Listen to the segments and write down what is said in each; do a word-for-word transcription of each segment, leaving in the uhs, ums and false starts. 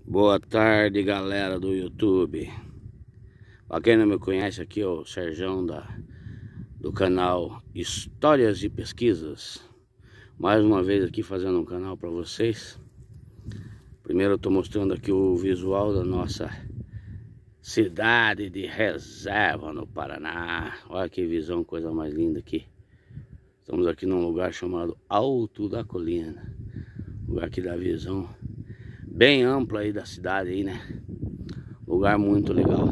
Boa tarde, galera do YouTube. Pra quem não me conhece, aqui é o Serjão da, do canal Histórias e Pesquisas. Mais uma vez aqui fazendo um canal para vocês. Primeiro eu tô mostrando aqui o visual da nossa cidade de Reserva, no Paraná. Olha que visão, coisa mais linda aqui. Estamos aqui num lugar chamado Alto da Colina. Lugar que dá visão bem ampla aí da cidade aí, né? Lugar muito legal.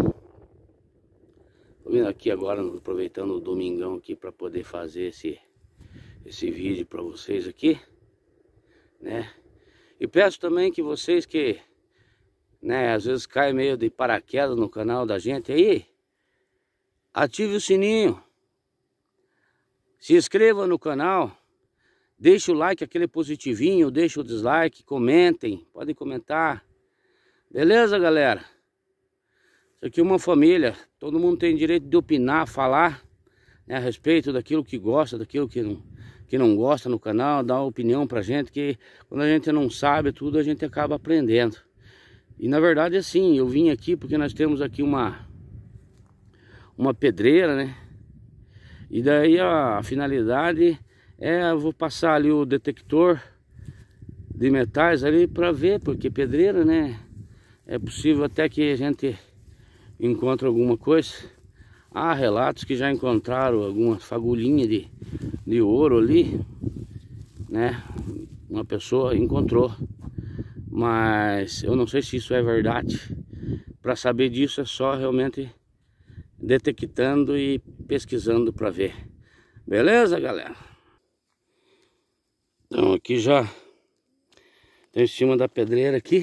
Tô vindo aqui agora, aproveitando o domingão aqui para poder fazer esse esse vídeo para vocês aqui, né? E peço também que vocês que, né, às vezes caem meio de paraquedas no canal da gente aí, ative o sininho, se inscreva no canal, deixa o like, aquele positivinho, deixa o dislike, comentem, podem comentar, beleza, galera? Isso aqui é uma família, todo mundo tem direito de opinar, falar, né, a respeito daquilo que gosta, daquilo que não, que não gosta no canal, dar uma opinião pra gente, que quando a gente não sabe tudo, a gente acaba aprendendo. E na verdade assim, eu vim aqui porque nós temos aqui uma, uma pedreira, né? E daí a finalidade é, eu vou passar ali o detector de metais ali para ver, porque pedreira, né? É possível até que a gente encontre alguma coisa. Há relatos que já encontraram algumas fagulhinhas de, de ouro ali, né? Uma pessoa encontrou, mas eu não sei se isso é verdade. Para saber disso é só realmente detectando e pesquisando para ver. Beleza, galera? Então aqui já estou em cima da pedreira aqui.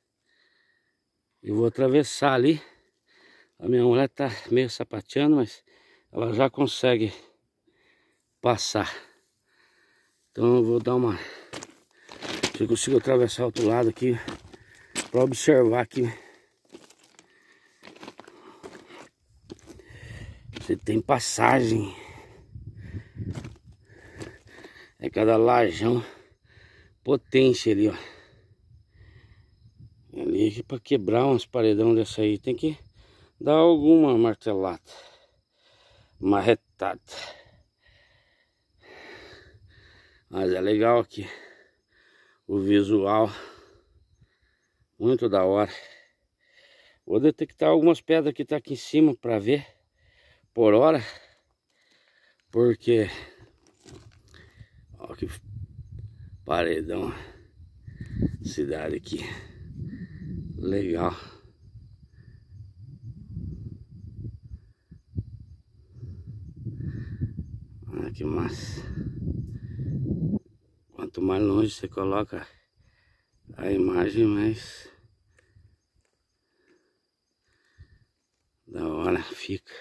Eu vou atravessar ali. A minha mulher tá meio sapateando, mas ela já consegue passar. Então eu vou dar uma... Se eu consigo atravessar o outro lado aqui para observar aqui se tem passagem. É cada lajão potente ali, ó. Ali para quebrar umas paredão dessa aí tem que dar alguma martelada, marretada. Mas é legal aqui o visual, muito da hora. Vou detectar algumas pedras que tá aqui em cima para ver por hora, porque ó que paredão, cidade aqui legal. Olha que massa. Quanto mais longe você coloca a imagem, mais da hora fica.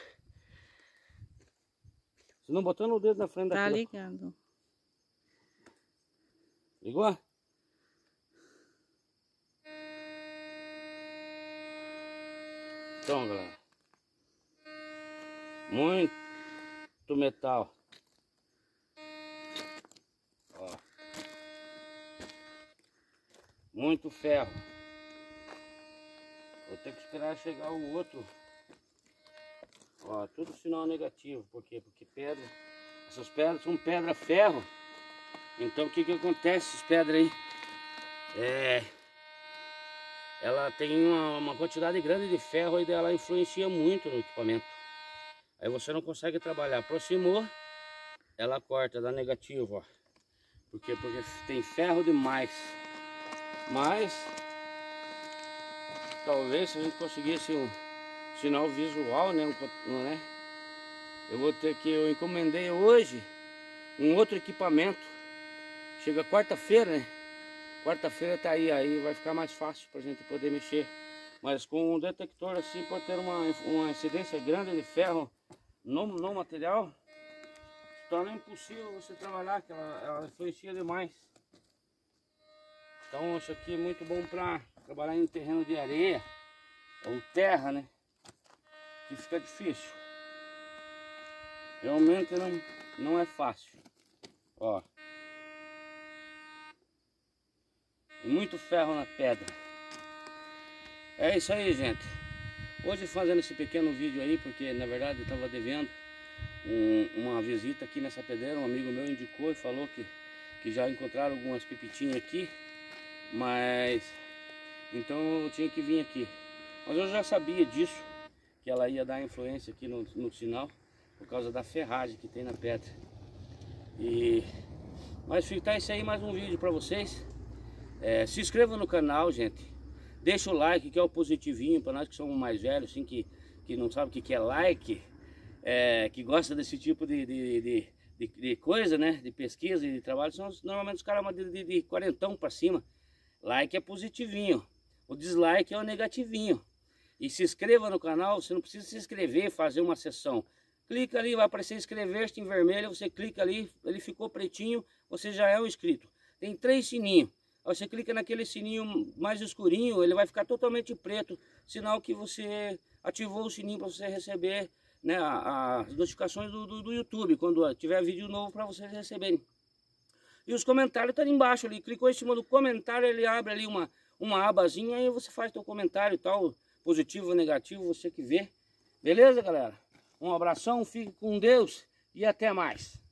Você não botando o dedo na frente Tá daquilo? ligado. Ligou? Então, galera, muito metal. Ó. Muito ferro. Vou ter que esperar chegar o outro. Ó, tudo sinal negativo. Por quê? Porque pedra, essas pedras são pedra ferro. Então o que que acontece? Essas pedras aí, é, ela tem uma, uma quantidade grande de ferro e ela influencia muito no equipamento. Aí você não consegue trabalhar. Aproximou, ela corta, dá negativo, ó. Por quê? Porque tem ferro demais. Mas talvez se a gente conseguisse um sinal visual, né, um, né? Eu vou ter que, eu encomendei hoje um outro equipamento. Chega quarta-feira, né? Quarta-feira tá aí, aí vai ficar mais fácil pra gente poder mexer. Mas com um detector assim, por ter uma, uma incidência grande de ferro no, no material, se torna impossível você trabalhar, que ela, ela influencia demais. Então isso aqui é muito bom para trabalhar em terreno de areia ou terra, né? Que fica difícil. Realmente não, não é fácil. Ó. Muito ferro na pedra. É isso aí, gente. Hoje fazendo esse pequeno vídeo aí, porque na verdade eu estava devendo um, uma visita aqui nessa pedreira. Um amigo meu indicou e falou que, que já encontraram algumas pepitinhas aqui, mas então eu tinha que vir aqui. Mas eu já sabia disso, que ela ia dar influência aqui no, no sinal, por causa da ferragem que tem na pedra. E mas fica isso aí, mais um vídeo para vocês. É, se inscreva no canal, gente. Deixa o like, que é o positivinho para nós que somos mais velhos, assim, que, que não sabe o que, que é like, é, que gosta desse tipo de, de, de, de, de coisa, né? De pesquisa e de trabalho. São normalmente os caras de, de, de quarentão para cima. Like é positivinho, o dislike é o negativinho. E se inscreva no canal, você não precisa se inscrever, fazer uma sessão. Clica ali, vai aparecer inscrever-se em vermelho, você clica ali, ele ficou pretinho, você já é um inscrito. Tem três sininhos. Você clica naquele sininho mais escurinho, ele vai ficar totalmente preto, sinal que você ativou o sininho para você receber, né, as notificações do, do, do YouTube, quando tiver vídeo novo para vocês receberem. E os comentários estão tá ali embaixo, ali, clicou em cima do comentário, ele abre ali uma, uma abazinha, aí você faz seu comentário e tal, positivo ou negativo, você que vê. Beleza, galera? Um abração, fique com Deus e até mais.